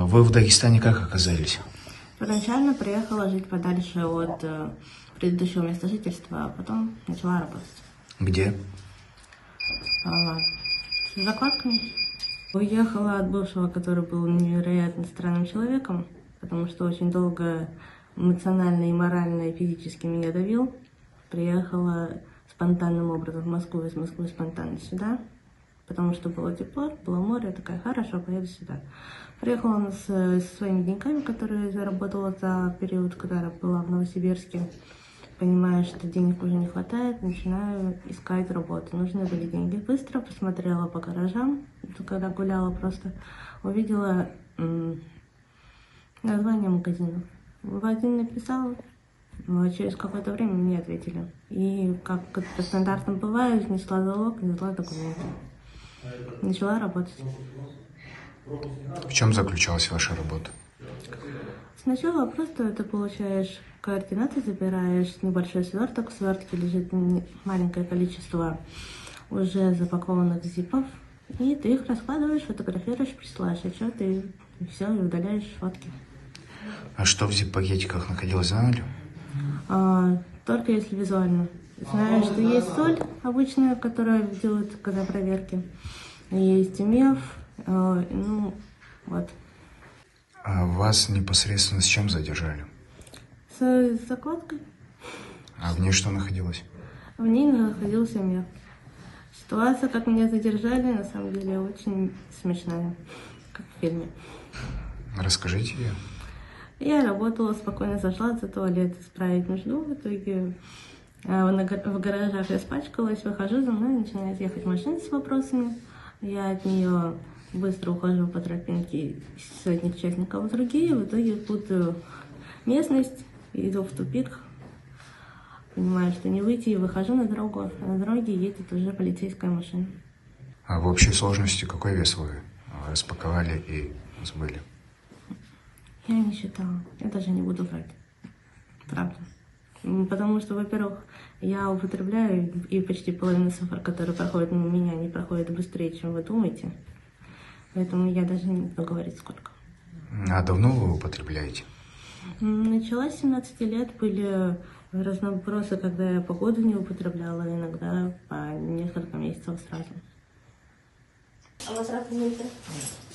Вы в Дагестане как оказались? Первоначально приехала жить подальше от предыдущего места жительства, а потом начала работать. Где? С закладками. Уехала от бывшего, который был невероятно странным человеком, потому что очень долго эмоционально и морально и физически меня давил. Приехала спонтанным образом в Москву, из Москвы спонтанно сюда, потому что было тепло, было море, такая, хорошо, поеду сюда. Приехала со своими деньгами, которые заработала за период, когда была в Новосибирске. Понимаю, что денег уже не хватает, начинаю искать работу. Нужны были деньги. Быстро посмотрела по гаражам, когда гуляла, просто увидела название магазинов. В один написала, но через какое-то время мне ответили. И как по стандартам бывает, внесла залог, внесла документы. Начала работать. В чем заключалась ваша работа? Сначала просто ты получаешь координаты, забираешь небольшой сверток. В свертке лежит маленькое количество уже запакованных зипов. И ты их раскладываешь, фотографируешь, присылаешь отчет и все, и удаляешь фотки. А что в зип-пакетиках находилось, знали? Только если визуально. Знаю, что есть соль обычная, которую делают когда проверки. Есть меф, ну вот. А вас непосредственно с чем задержали? С закладкой. А в ней что находилось? В ней находился меф. Ситуация, как меня задержали, на самом деле очень смешная, как в фильме. Расскажите ее. Я работала, спокойно зашла за туалет исправить нужду. В итоге в гаражах я спачкалась, выхожу, за мной начинает ехать машина с вопросами. Я от нее быстро ухожу по тропинке с одних частников в другие. В итоге путаю местность, иду в тупик. Понимаю, что не выйти, и выхожу на дорогу. А на дороге едет уже полицейская машина. А в общей сложности какой вес вы распаковали и сбыли? Я не считала. Я даже не буду врать. Правда. Потому что, во-первых, я употребляю, и почти половина сахара, который проходит мимо меня, не проходит быстрее, чем вы думаете. Поэтому я даже не буду говорить, сколько. А давно вы употребляете? Начала с 17 лет. Были разнобросы, когда я по году не употребляла, иногда по несколько месяцев сразу. А у вас раковина?